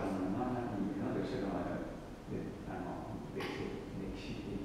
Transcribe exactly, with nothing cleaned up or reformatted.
るのが何人いるので、それはであの歴史歴史的